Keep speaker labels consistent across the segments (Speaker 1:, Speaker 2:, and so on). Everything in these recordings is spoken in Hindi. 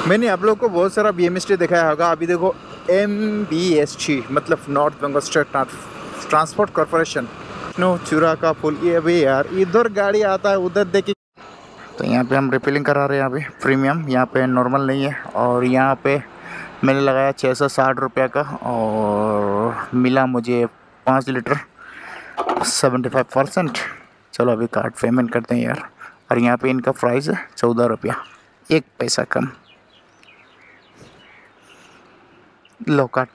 Speaker 1: मैंने आप लोग को बहुत सारा BMST दिखाया होगा। अभी देखो MBST मतलब North Bengal State Transport Corporation. नो चूरा का पुल। ये अभी यार इधर गाड़ी आता है उधर देखिए। तो यहाँ पे हम रिफिलिंग करा रहे हैं अभी प्रीमियम। यहाँ पे नॉर्मल नहीं है और यहाँ पे मैंने लगाया 660 रुपये का और मिला मुझे 5 लीटर 75%। चलो अभी कार्ड पेमेंट करते हैं यार। और यहाँ पे इनका प्राइस है 14 रुपया, 1 पैसा कम। लो कार्ड।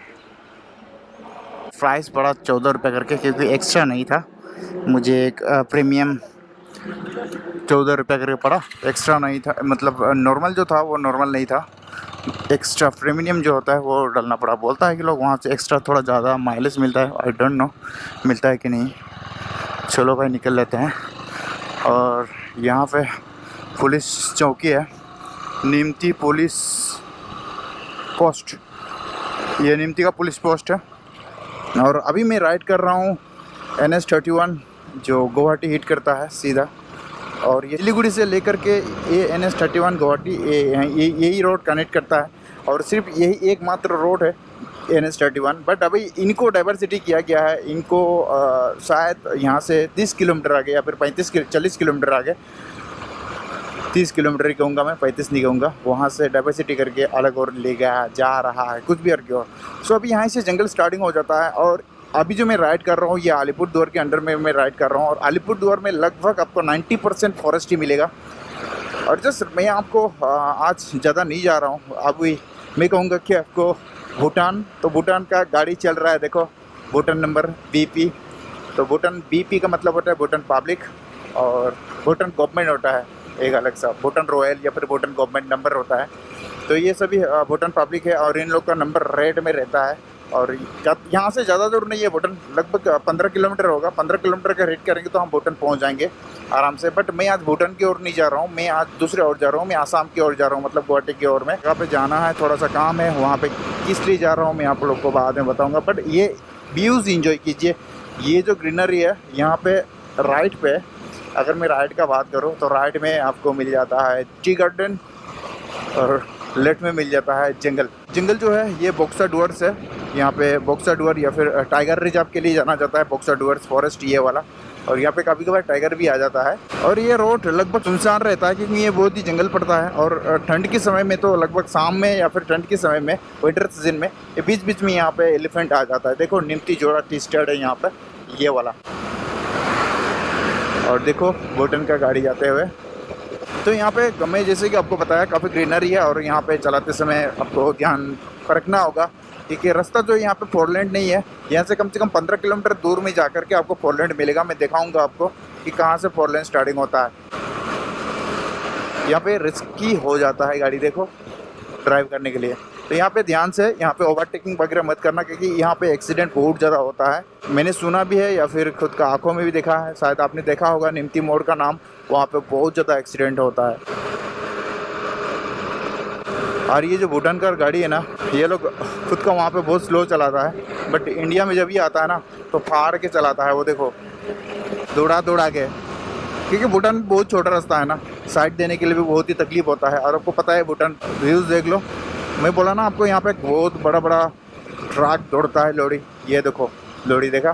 Speaker 1: प्राइस पड़ा 14 रुपये करके क्योंकि एक्स्ट्रा नहीं था। मुझे एक प्रीमियम 14 रुपये करके पड़ा, एक्स्ट्रा नहीं था। मतलब नॉर्मल जो था वो नॉर्मल नहीं था, एक्स्ट्रा प्रीमियम जो होता है वो डालना पड़ा। बोलता है कि लोग वहाँ से एक्स्ट्रा थोड़ा ज़्यादा माइलेज मिलता है। आई डोंट नो मिलता है कि नहीं। चलो भाई निकल लेते हैं। और यहाँ पे पुलिस चौकी है, नीमती पुलिस पोस्ट। ये नीमती का पुलिस पोस्ट है। और अभी मैं राइड कर रहा हूँ NH31 जो गुवाहाटी हिट करता है सीधा। और ये सिलीगुड़ी से लेकर के ये NH31 गुवाहाटी यही रोड कनेक्ट करता है। और सिर्फ यही एकमात्र रोड है NH31। बट अभी इनको डाइवर्सिटी किया गया है। इनको शायद यहाँ से 30 किलोमीटर आगे या फिर 40 किलोमीटर आगे, 30 किलोमीटर ही कहूँगा मैं, 35 नहीं कहूँगा, वहाँ से डाइवर्सिटी करके अलग और ले गया जा रहा है कुछ भी और क्यों। सो अभी यहाँ से जंगल स्टार्टिंग हो जाता है। और अभी जो मैं राइड कर रहा हूँ ये अलीपुरद्वार के अंडर में मैं राइड कर रहा हूँ। और अलीपुरद्वार में लगभग आपको 90% फॉरेस्ट ही मिलेगा। और जस्ट मैं आपको आज ज़्यादा नहीं जा रहा हूँ। अभी मैं कहूँगा कि आपको भूटान, तो भूटान का गाड़ी चल रहा है, देखो भूटान नंबर BP। तो भूटान BP का मतलब होता है भूटान पब्लिक और भूटान गवर्नमेंट होता है एक अलग सा, भूटान रॉयल या फिर भूटान गवर्नमेंट नंबर होता है। तो ये सभी भूटान पब्लिक है और इन लोग का नंबर रेड में रहता है। और यहाँ से ज़्यादा दूर नहीं है भूटान, लगभग 15 किलोमीटर होगा। 15 किलोमीटर का रेड करेंगे तो हम भूटान पहुँच जाएंगे आराम से। बट मैं आज भूटान की ओर नहीं जा रहा हूँ, मैं आज दूसरे ओर जा रहा हूँ। मैं आसाम की ओर जा रहा हूँ, मतलब गुवाहाटी की ओर में। जहाँ पे जाना है, थोड़ा सा काम है वहाँ पे, किस लिए जा रहा हूँ मैं आप लोग को बाद में बताऊँगा। बट ये व्यूज़ इंजॉय कीजिए। ये जो ग्रीनरी है यहाँ पे राइट पे, अगर मैं राइड का बात करूँ तो राइड में आपको मिल जाता है टी गार्डन और लेफ्ट में मिल जाता है जंगल। जंगल जो है ये बॉक्सा डुअर्स है। यहाँ पे बॉक्सा डुअर या फिर टाइगर रिजर्व के लिए जाना जाता है, बॉक्सा डुअर्स फॉरेस्ट ये वाला। और यहाँ पे कभी कभार टाइगर भी आ जाता है। और ये रोड लगभग सुनसान रहता है क्योंकि ये बहुत ही जंगल पड़ता है। और ठंड के समय में तो लगभग शाम में या फिर ठंड के समय में, विंटर सीजन में, ये बीच बीच में यहाँ पे एलिफेंट आ जाता है। देखो नीमती जोड़ा टी स्टेट है यहाँ पे ये वाला। और देखो भूटान का गाड़ी जाते हुए। तो यहाँ पे मैं जैसे कि आपको बताया काफ़ी ग्रीनरी है। और यहाँ पे चलाते समय आपको ध्यान रखना होगा क्योंकि रास्ता जो यहाँ पे 4 लेन नहीं है। यहाँ से कम 15 किलोमीटर दूर में जाकर के आपको 4 लेन मिलेगा। मैं दिखाऊंगा आपको कि कहाँ से 4 लेन स्टार्टिंग होता है। यहाँ पे रिस्की हो जाता है गाड़ी देखो ड्राइव करने के लिए। तो यहाँ पे ध्यान से, यहाँ पे ओवरटेकिंग वगैरह मत करना क्योंकि यहाँ पे एक्सीडेंट बहुत ज़्यादा होता है। मैंने सुना भी है या फिर खुद का आंखों में भी देखा है, शायद आपने देखा होगा नीमती मोड़ का नाम, वहाँ पे बहुत ज़्यादा एक्सीडेंट होता है। और ये जो भूटान का गाड़ी है ना, ये लोग खुद का वहाँ पे बहुत स्लो चलाता है। बट इंडिया में जब ये आता है ना तो फाड़ के चलाता है। वो देखो दौड़ा के, क्योंकि भूटान बहुत छोटा रास्ता है ना, साइड देने के लिए भी बहुत ही तकलीफ होता है। और आपको पता है भूटान व्यूज़ देख लो। मैं बोला ना आपको यहाँ पे बहुत बड़ा बड़ा ट्रक दौड़ता है, लॉरी। ये देखो लॉरी देखा,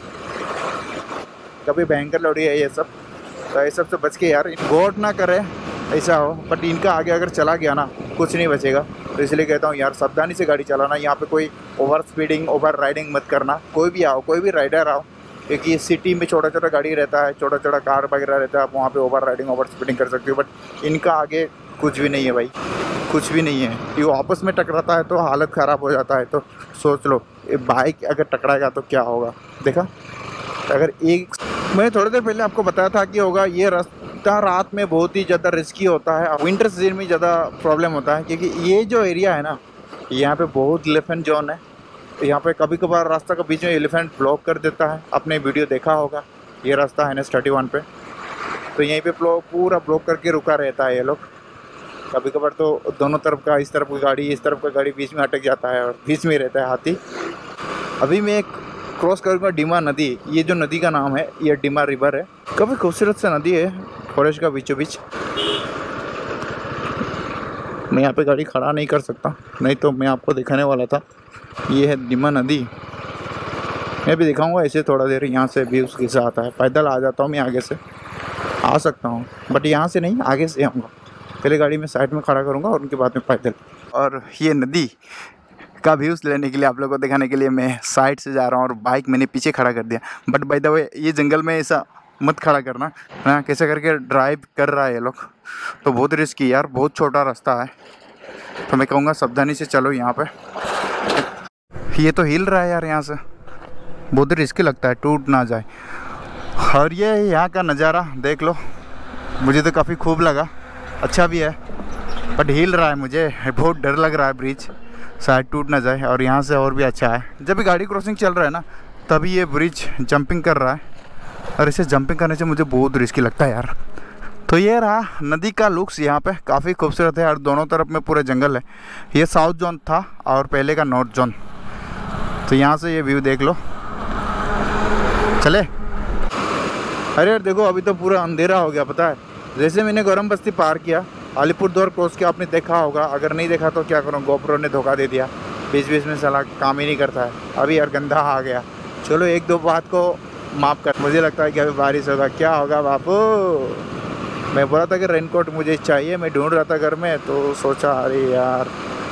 Speaker 1: कभी भयंकर लॉरी है ये सब। तो ये सब से बच के यार, गॉड ना करे ऐसा हो। बट इनका आगे अगर चला गया ना कुछ नहीं बचेगा। तो इसलिए कहता हूँ यार सावधानी से गाड़ी चलाना। यहाँ पे कोई ओवर स्पीडिंग ओवर राइडिंग मत करना। कोई भी आओ, कोई भी राइडर आओ, क्योंकि ये सिटी में छोटा छोटा गाड़ी रहता है, छोटा छोटा कार वगैरह रहता है, आप वहाँ पे ओवर राइडिंग ओवर स्पीडिंग कर सकते हो। बट इनका आगे कुछ भी नहीं है भाई, कुछ भी नहीं है। ये आपस में टकराता है तो हालत ख़राब हो जाता है। तो सोच लो ये बाइक अगर टकराएगा तो क्या होगा। देखा, अगर एक, मैंने थोड़ी देर पहले आपको बताया था कि होगा ये रास्ता रात में बहुत ही ज़्यादा रिस्की होता है। विंटर सीजन में ज़्यादा प्रॉब्लम होता है क्योंकि ये जो एरिया है ना, यहाँ पे बहुत एलिफेंट जोन है। यहाँ पे कभी कभार रास्ता के बीच में एलिफेंट ब्लॉक कर देता है। आपने वीडियो देखा होगा, ये रास्ता है NH31 पे, तो यहीं पे पूरा ब्लॉक करके रुका रहता है ये लोग। कभी कभार तो दोनों तरफ का, इस तरफ की गाड़ी इस तरफ का गाड़ी बीच में अटक जाता है और बीच में रहता है हाथी। अभी मैं एक क्रॉस करूँगा डिमा नदी। ये जो नदी का नाम है ये डिमा रिवर है। काफ़ी खूबसूरत सा नदी है फॉरेस्ट का बीचों बीच। मैं यहाँ पे गाड़ी खड़ा नहीं कर सकता, नहीं तो मैं आपको दिखाने वाला था। ये है डिमा नदी, मैं भी दिखाऊंगा ऐसे थोड़ा देर। यहाँ से भी उसके साथ आता है, पैदल आ जाता हूँ मैं, आगे से आ सकता हूँ बट यहाँ से नहीं, आगे से आऊँगा। पहले गाड़ी में साइड में खड़ा करूँगा और उनके बाद में पैदल। और ये नदी का व्यूज़ लेने के लिए, आप लोगों को दिखाने के लिए मैं साइड से जा रहा हूँ और बाइक मैंने पीछे खड़ा कर दिया। बट बाय द वे ये जंगल में ऐसा मत खड़ा करना ना, कैसे करके ड्राइव कर रहा है ये लोग, तो बहुत रिस्की यार, बहुत छोटा रास्ता है, तो मैं कहूँगा सावधानी से चलो। यहाँ पे ये तो हिल रहा है यार, यहाँ से बहुत रिस्की लगता है, टूट ना जाए। और ये यहाँ का नज़ारा देख लो, मुझे तो काफ़ी खूब लगा, अच्छा भी है बट हिल रहा है, मुझे बहुत डर लग रहा है ब्रिज शायद टूट ना जाए। और यहाँ से और भी अच्छा है, जब भी गाड़ी क्रॉसिंग चल रहा है ना तभी ये ब्रिज जंपिंग कर रहा है, और इसे जंपिंग करने से मुझे बहुत रिस्की लगता है यार। तो ये रहा नदी का लुक्स, यहाँ पे काफ़ी खूबसूरत है और दोनों तरफ में पूरे जंगल है। ये साउथ जोन था और पहले का नॉर्थ जोन, तो यहाँ से ये व्यू देख लो। चले, अरे यार देखो अभी तो पूरा अंधेरा हो गया, पता है। जैसे मैंने गौरम बस्ती पार किया, अलीपुरद्वार क्रॉस किया, आपने देखा होगा, अगर नहीं देखा तो क्या करूँ, गोप्रो ने धोखा दे दिया, बीच बीच में साला काम ही नहीं करता है। अभी यार गंदा आ गया, चलो एक दो बात को माफ़ कर। मुझे लगता है कि अभी बारिश होगा, क्या होगा बापू। मैं बोला था कि रेनकोट मुझे चाहिए, मैं ढूंढ रहा था घर में, तो सोचा अरे यार,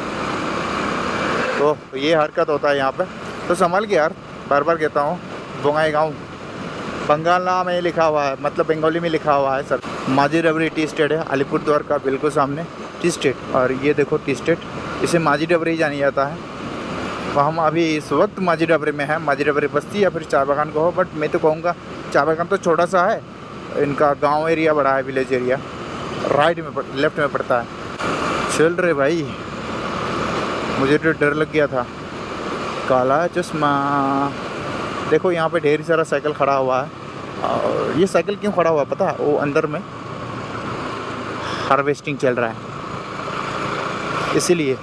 Speaker 1: तो ये हरकत होता है यहाँ पे, तो संभाल के यार, बार बार कहता हूँ। बोंगाईगांव बंगाला में लिखा हुआ है, मतलब बंगाली में लिखा हुआ है सर। माझी डबरी टी स्टेट है अलीपुरद्वार का बिल्कुल सामने, टी स्टेट। और ये देखो टी स्टेट, इसे माझी डबरी जाना जाता है। तो हम अभी इस वक्त माझी डबरी में है, माझी डबरी बस्ती या फिर चाय बागान को हो, बट मैं तो कहूँगा चाय बागान तो छोटा सा है, इनका गांव एरिया बड़ा है, विलेज एरिया राइट में लेफ्ट में पड़ता है। चल रहे भाई, मुझे तो डर लग गया था, काला चश्मा। देखो यहाँ पे ढेर सारा साइकिल खड़ा हुआ है, और ये साइकिल क्यों खड़ा हुआ है पता है, वो अंदर में हार्वेस्टिंग चल रहा है इसीलिए।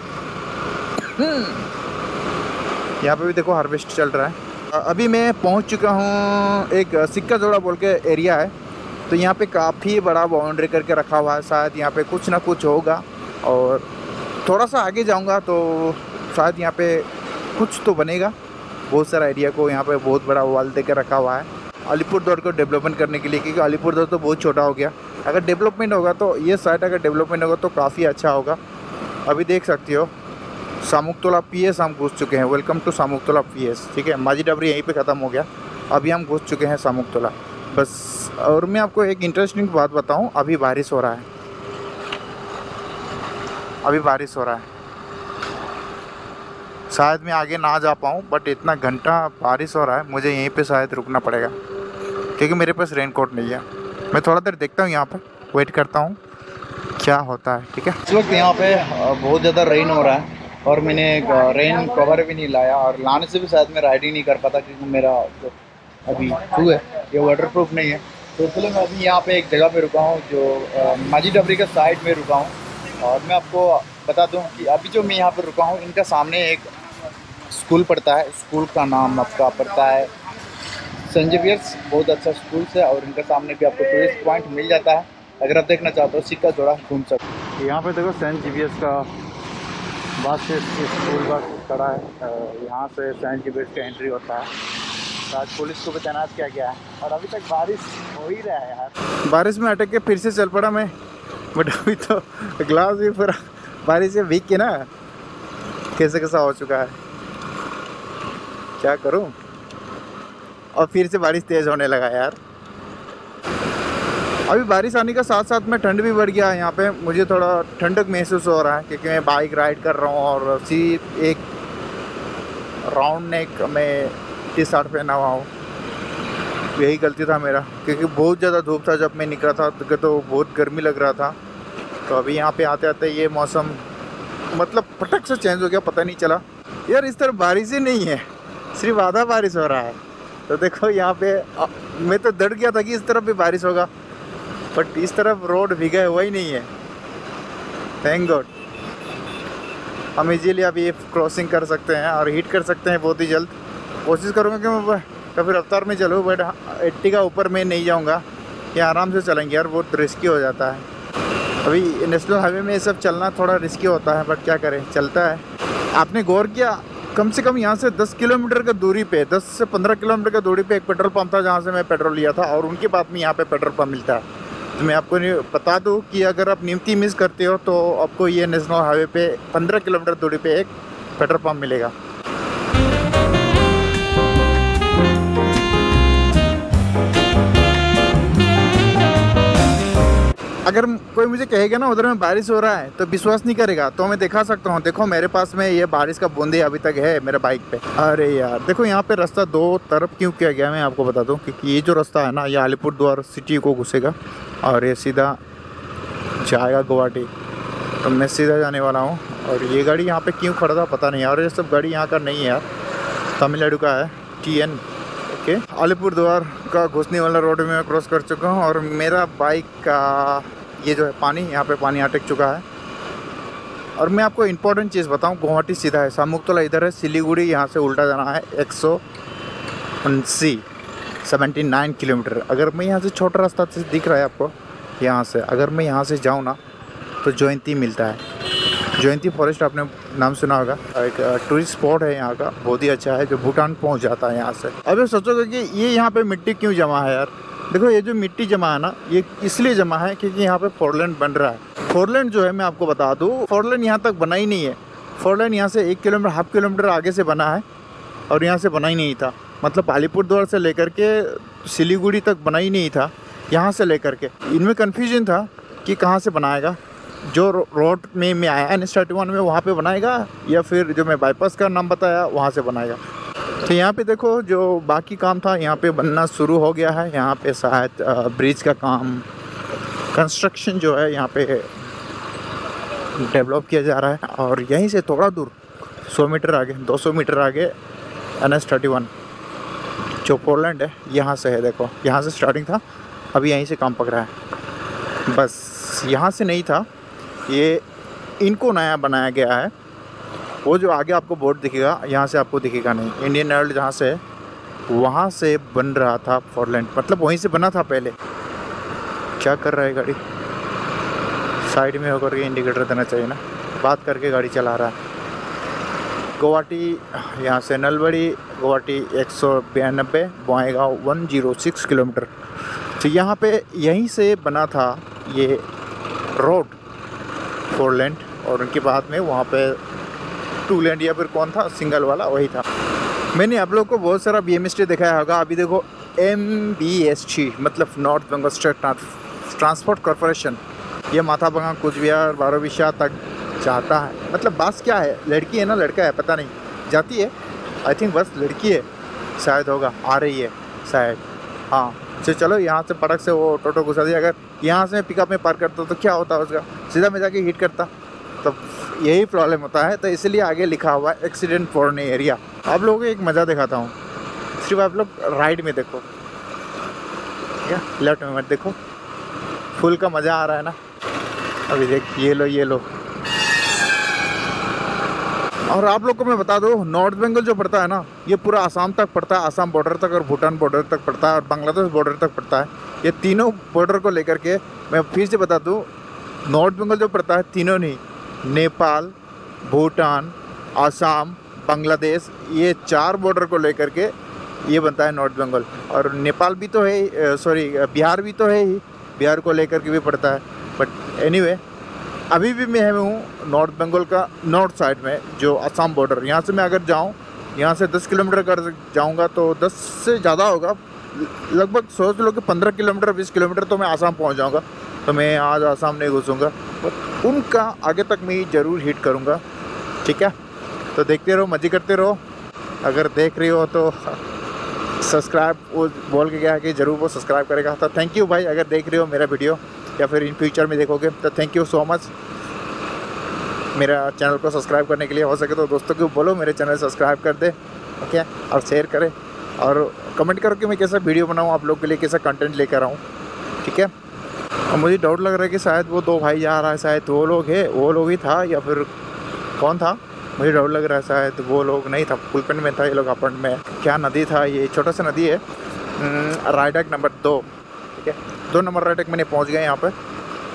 Speaker 1: यहाँ पे भी देखो हार्वेस्ट चल रहा है। अभी मैं पहुँच चुका हूँ, एक सिक्का जोड़ा बोल के एरिया है, तो यहाँ पे काफ़ी बड़ा बाउंड्री करके रखा हुआ है, शायद यहाँ पे कुछ ना कुछ होगा। और थोड़ा सा आगे जाऊँगा तो शायद यहाँ पे कुछ तो बनेगा। बहुत सारा एरिया को यहाँ पे बहुत बड़ा वॉल दे के रखा हुआ है अलीपुरद्वार को डेवलपमेंट करने के लिए, क्योंकि अलीपुरद्वार तो बहुत छोटा हो गया। अगर डेवलपमेंट होगा तो ये साइड अगर डेवलपमेंट होगा तो काफ़ी अच्छा होगा। अभी देख सकते हो सामुकतोला पीएस हम घुस चुके हैं। वेलकम टू सामुकतोला पीएस, ठीक है। माझी डबरी यहीं पे ख़त्म हो गया, अभी हम घुस चुके हैं सामुकतोला बस। और मैं आपको एक इंटरेस्टिंग बात बताऊँ, अभी बारिश हो रहा है, अभी बारिश हो रहा है। शायद मैं आगे ना जा पाऊँ, बट इतना घंटा बारिश हो रहा है, मुझे यहीं पे शायद रुकना पड़ेगा, क्योंकि मेरे पास रेनकोट नहीं है। मैं थोड़ा देर देखता हूँ, यहाँ पे वेट करता हूँ क्या होता है, ठीक है। इस वक्त यहाँ पे बहुत ज़्यादा रेन हो रहा है और मैंने रेन कवर भी नहीं लाया, और लाने से भी शायद मैं राइड ही नहीं कर पाता, क्योंकि मेरा जो अभी शू है ये वाटरप्रूफ नहीं है। तो इसलिए मैं अभी यहाँ पे एक जगह पे रुका हूँ, जो माझी डबरी का साइड में रुका हूँ। और मैं आपको बता दूँ कि अभी जो मैं यहाँ पर रुका हूँ, इनका सामने एक स्कूल पढ़ता है, स्कूल का नाम आपका पड़ता है सेंट जेवियर्स, बहुत अच्छा स्कूल है। और इनके सामने भी आपको टूरिस्ट पॉइंट मिल जाता है, अगर आप देखना चाहते हो सिक्का जोड़ा घूम सकते। यहाँ पे देखो सेंट जेवियर्स का बस स्कूल बस खड़ा है, यहाँ से सेंट जेवियर्स का एंट्री होता है। आज पुलिस को भी तैनात किया गया है, और अभी तक बारिश हो ही रहा है यार। बारिश में अटक के फिर से चल पड़ा मैं, बट अभी तो ग्लास भी पूरा बारिश से भीग के ना कैसे कैसा हो चुका है, क्या करूं। और फिर से बारिश तेज़ होने लगा यार। अभी बारिश आने का साथ साथ में ठंड भी बढ़ गया है यहाँ पे, मुझे थोड़ा ठंडक महसूस हो रहा है, क्योंकि मैं बाइक राइड कर रहा हूँ और एक राउंड नेक में टी शर्ट पहना हुआ हूँ। यही गलती था मेरा, क्योंकि बहुत ज़्यादा धूप था जब मैं निकला था, तो बहुत गर्मी लग रहा था। तो अभी यहाँ पे आते आते ये मौसम मतलब फटक से चेंज हो गया, पता नहीं चला यार। इस तरफ बारिश ही नहीं है, सिर्फ आधा बारिश हो रहा है। तो देखो यहाँ पे मैं तो डर गया था कि इस तरफ भी बारिश होगा, बट इस तरफ रोड भीगा हुआ ही नहीं है, थैंक गॉड। हम इजीली अभी ये क्रॉसिंग कर सकते हैं और हिट कर सकते हैं बहुत ही जल्द। कोशिश करूँगा कि मैं काफ़ी रफ्तार में चलूँ, बट 80 का ऊपर मैं नहीं जाऊँगा, ये आराम से चलेंगे यार, बहुत रिस्की हो जाता है। अभी नेशनल हाईवे में ये सब चलना थोड़ा रिस्की होता है, बट क्या करें, चलता है। आपने गौर किया, कम से कम यहाँ से 10 किलोमीटर की दूरी पे, 10 से 15 किलोमीटर की दूरी पे एक पेट्रोल पंप था जहाँ से मैं पेट्रोल लिया था, और उनके बाद में यहाँ पे पेट्रोल पंप मिलता है। तो मैं आपको बता दूँ कि अगर आप नीमती मिस करते हो तो आपको ये नेशनल हाईवे पे 15 किलोमीटर दूरी पे एक पेट्रोल पंप मिलेगा। अगर कोई मुझे कहेगा ना उधर में बारिश हो रहा है तो विश्वास नहीं करेगा, तो मैं दिखा सकता हूँ। देखो मेरे पास में ये बारिश का बूंदे अभी तक है मेरे बाइक पे। अरे यार देखो यहाँ पे रास्ता दो तरफ क्यों किया गया, मैं आपको बता दूँ। क्योंकि ये जो रास्ता है ना, ये अलीपुरद्वार सिटी को घुसेगा और ये सीधा जाएगा गुवाहाटी। तो मैं सीधा जाने वाला हूँ। और ये गाड़ी यहाँ पे क्यों खड़ा था पता नहीं, और ये सब गाड़ी यहाँ का नहीं है यार, तमिलनाडु का है, TN। ओके, अलीपुरद्वार का घुसने वाला रोड में मैं क्रॉस कर चुका हूँ। और मेरा बाइक का ये जो है पानी, यहाँ पे पानी अटक चुका है। और मैं आपको इम्पोर्टेंट चीज़ बताऊँ, गुवाहाटी सीधा है, सामुक्तला इधर है, सिलीगुड़ी यहाँ से उल्टा जाना है 179 किलोमीटर। अगर मैं यहाँ से छोटा रास्ता से दिख रहा है आपको, यहाँ से अगर मैं यहाँ से जाऊँ ना तो जयंती मिलता है। जयंती फॉरेस्ट आपने नाम सुना होगा, एक टूरिस्ट स्पॉट है यहाँ का, बहुत ही अच्छा है, जो भूटान पहुँच जाता है यहाँ से। अब सोचोगे कि ये यहाँ पे मिट्टी क्यों जमा है यार। देखो ये जो मिट्टी जमा है ना, ये इसलिए जमा है क्योंकि यहाँ पे फोरलेन बन रहा है। फोरलेन जो है मैं आपको बता दूँ, फोरलेन यहाँ तक बना ही नहीं है। फोरलेन यहाँ से 1 किलोमीटर, हाफ किलोमीटर आगे से बना है, और यहाँ से बना ही नहीं था। मतलब अलीपुरद्वार से लेकर के सिलीगुड़ी तक बना ही नहीं था, यहाँ से लेकर के। इनमें कन्फ्यूजन था कि कहाँ से बनाएगा, जो रोड में मैं आया NH31 में वहाँ पे बनाएगा, या फिर जो मैं बाईपास का नाम बताया वहाँ से बनाएगा। तो यहाँ पे देखो जो बाकी काम था यहाँ पे बनना शुरू हो गया है। यहाँ पे शायद ब्रिज का काम, कंस्ट्रक्शन जो है यहाँ पे डेवलप किया जा रहा है। और यहीं से थोड़ा दूर 100 मीटर आगे, 200 मीटर आगे NH31 जो पोलैंड है, यहाँ से है। देखो यहाँ से स्टार्टिंग था, अभी यहीं से काम पकड़ा है। बस यहाँ से नहीं था, ये इनको नया बनाया गया है। वो जो आगे आपको बोर्ड दिखेगा, यहाँ से आपको दिखेगा नहीं। इंडियन ऑयल जहाँ से है वहाँ से बन रहा था फोरलेन, मतलब वहीं से बना था पहले। क्या कर रहा है गाड़ी, साइड में होकर के इंडिकेटर देना चाहिए ना, बात करके गाड़ी चला रहा है। गुवाहाटी यहाँ से नलबड़ी, गुवाहाटी 192, बोएगांव 106 किलोमीटर। तो यहाँ पे यहीं से बना था ये रोड, 4 लेन, और उनके बाद में वहाँ पे 2 लेन या फिर कौन था, सिंगल वाला वही था। मैंने आप लोगों को बहुत सारा BMST दिखाया होगा। अभी देखो MBST मतलब North Bengal State Transport Corporation, ये माथाभांगा, कुचबिहार, बारोविशा तक जाता है। मतलब बस क्या है, लड़की है ना लड़का है पता नहीं, जाती है। आई थिंक बस लड़की है शायद, होगा, आ रही है शायद। हाँ चलो यहाँ से पटक से वो टोटो घुसा दिया। अगर यहाँ से पिकअप में पार्क करता तो क्या होता उसका, सीधा में जाके हिट करता। तो यही प्रॉब्लम होता है, तो इसलिए आगे लिखा हुआ है एक्सीडेंट प्रोन एरिया। आप लोगों को एक मज़ा दिखाता हूँ, सिर्फ आप लोग राइट में देखो, क्या लेफ्ट में मत देखो। फुल का मज़ा आ रहा है ना। अभी देख, ये लो। और आप लोग को मैं बता दूँ, नॉर्थ बंगाल जो पड़ता है ना, ये पूरा आसाम तक पड़ता है, आसाम बॉर्डर तक, और भूटान बॉर्डर तक पड़ता है, और बांग्लादेश बॉर्डर तक पड़ता है। ये तीनों बॉर्डर को लेकर के मैं फिर से बता दूँ, नॉर्थ बंगाल जो पड़ता है, तीनों नहीं, नेपाल, भूटान, आसाम, बांग्लादेश, ये 4 बॉर्डर को लेकर के ये बनता है नॉर्थ बंगाल। और नेपाल भी तो है, सॉरी बिहार भी तो है ही, बिहार को लेकर के भी पड़ता है। बट एनीवे, अभी भी मैं हूँ नॉर्थ बंगाल का नॉर्थ साइड में, जो आसाम बॉर्डर। यहाँ से मैं अगर जाऊँ, यहाँ से 10 किलोमीटर कर जाऊँगा तो 10 से ज़्यादा होगा, लगभग सोच लो कि 15 किलोमीटर 20 किलोमीटर तो मैं आसाम पहुँच जाऊँगा। तो मैं आज आसाम नहीं घुसूँगा, उनका आगे तक मैं ज़रूर हिट करूँगा, ठीक है। तो देखते रहो, मज़े करते रहो। अगर देख रही हो तो सब्सक्राइब, वो बोल के गया है कि ज़रूर वो सब्सक्राइब करेगा। तो थैंक यू भाई, अगर देख रहे हो मेरा वीडियो या फिर इन फ्यूचर में देखोगे तो थैंक यू सो मच मेरा चैनल को सब्सक्राइब करने के लिए। हो सके तो दोस्तों को बोलो मेरे चैनल सब्सक्राइब कर दे, ओके, और शेयर करें, और कमेंट करो कि मैं कैसा वीडियो बनाऊँ आप लोग के लिए, कैसा कंटेंट लेकर आऊँ, ठीक है। और मुझे डाउट लग रहा है कि शायद वो 2 भाई जा रहा है, शायद वो लोग है, वो लोग ही था या फिर कौन था, मुझे डाउट लग रहा है शायद वो लोग नहीं था, फुलपेंट में था ये लोग, अपार्ट में। क्या नदी था ये, छोटा सा नदी है, राइडक नंबर 2, ठीक है, 2 नंबर राइडक मैंने पहुंच गए यहाँ पे।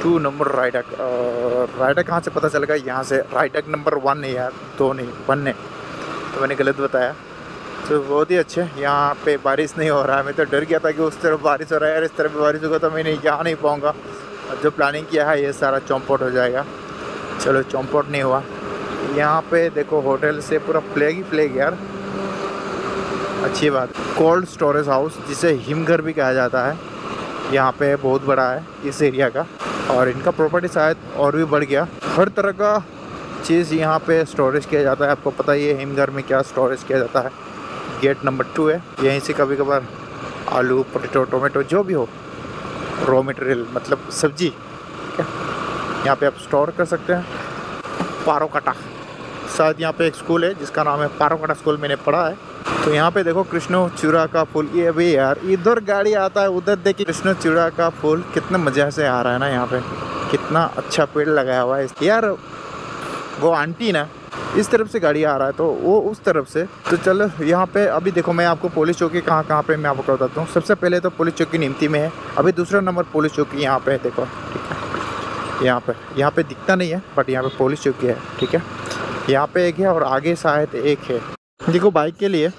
Speaker 1: 2 नंबर राइडक। राइडक कहाँ से पता चलेगा? यहाँ से। राइडक नंबर 1 है यार, 2 नहीं 1 है, तो मैंने गलत बताया। तो बहुत ही अच्छे। यहाँ पे बारिश नहीं हो रहा है। मैं तो डर गया था कि उस तरफ बारिश हो रहा है यार, इस तरफ बारिश होगा तो मैं नहीं जा नहीं पाऊँगा। जो प्लानिंग किया है ये सारा चौंपट हो जाएगा। चलो चौंपट नहीं हुआ। यहाँ पे देखो होटल से पूरा फ्लैग ही फ्लैग यार, अच्छी बात। कोल्ड स्टोरेज हाउस, जिसे हिमघर भी कहा जाता है, यहाँ पे बहुत बड़ा है इस एरिया का। और इनका प्रॉपर्टी शायद और भी बढ़ गया। हर तरह का चीज़ यहाँ पे स्टोरेज किया जाता है। आपको पता ही है हिमघर में क्या स्टोरेज किया जाता है। गेट नंबर 2 है। यहीं से कभी कभार आलू, पोटैटो, टोमेटो जो भी हो, रॉ मटेरियल मतलब सब्जी, क्या यहाँ पे आप स्टोर कर सकते हैं। पारोकाटा, शायद यहाँ पे एक स्कूल है जिसका नाम है पारोकाटा स्कूल, मैंने पढ़ा है। तो यहाँ पे देखो कृष्णचूड़ा का फूल। ये भी यार इधर गाड़ी आता है, उधर देखिए कृष्णचूड़ा का फूल कितना मज़े से आ रहा है ना। यहाँ पे कितना अच्छा पेड़ लगाया हुआ है यार। वो आंटी ना इस तरफ से गाड़ी आ रहा है तो वो उस तरफ से। तो चलो यहाँ पे अभी देखो, मैं आपको पुलिस चौकी कहाँ पे मैं आपको बताता हूँ। सबसे पहले तो पुलिस चौकी नीमती में है। अभी दूसरा नंबर पुलिस चौकी यहाँ पे है, देखो ठीक है। यहाँ पे दिखता नहीं है बट यहाँ पे पुलिस चौकी है, ठीक है। यहाँ पे एक है और आगे शायद एक है। देखो बाइक के लिए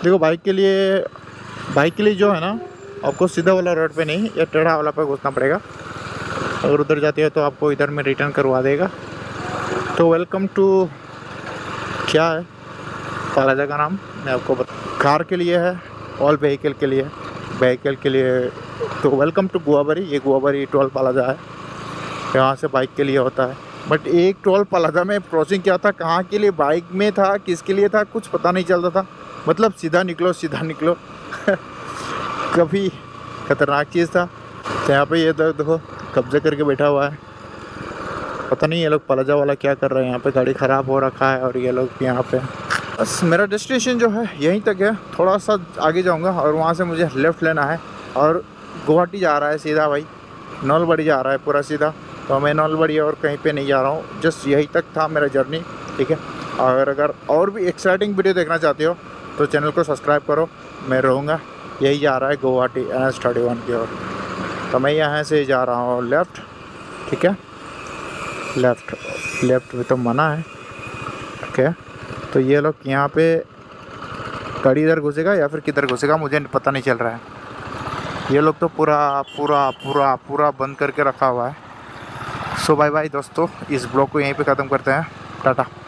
Speaker 1: जो है ना, आपको सीधा वाला रोड पे नहीं, या टेढ़ा वाला पे घुसना पड़ेगा। अगर उधर जाते हो तो आपको इधर में रिटर्न करवा देगा। तो वेलकम टू, क्या है प्लाजा का नाम मैं आपको कार के लिए है, ऑल व्हीकल के लिए। तो वेलकम टू गुआबारी। ये गुआबारी टोल प्लाजा है, यहाँ से बाइक के लिए होता है। बट एक टोल प्लाजा में क्रॉसिंग क्या था, कहाँ के लिए बाइक में था, किसके लिए था, कुछ पता नहीं चलता था। मतलब सीधा निकलो कभी खतरनाक चीज़ था। तो यहाँ पे ये देखो कब्जे करके बैठा हुआ है। पता नहीं ये लोग प्लाजा वाला क्या कर रहे हैं। यहाँ पे गाड़ी ख़राब हो रखा है और ये लोग यहाँ पे। बस मेरा डेस्टिनेशन जो है यहीं तक है। थोड़ा सा आगे जाऊँगा और वहाँ से मुझे लेफ़्ट लेना है और गुवाहाटी जा रहा है सीधा भाई। नलबाड़ी जा रहा है पूरा सीधा। तो मैं नलबाड़ी और कहीं पे नहीं जा रहा हूँ, जस्ट यहीं तक था मेरा जर्नी, ठीक है। अगर और भी एक्साइटिंग वीडियो देखना चाहते हो तो चैनल को सब्सक्राइब करो। मैं रहूँगा, यही जा रहा है गुवाहाटी NH31 की ओर। तो मैं यहाँ से जा रहा हूँ लेफ़्ट, ठीक है। लेफ़्ट में तो मना है, ओके। तो ये लोग यहाँ पे गाड़ी इधर घुसेगा या फिर किधर घुसेगा मुझे पता नहीं चल रहा है। ये लोग तो पूरा बंद करके रखा हुआ है। सो बाय बाय दोस्तों, इस ब्लॉग को यहीं पे ख़त्म करते हैं। टाटा।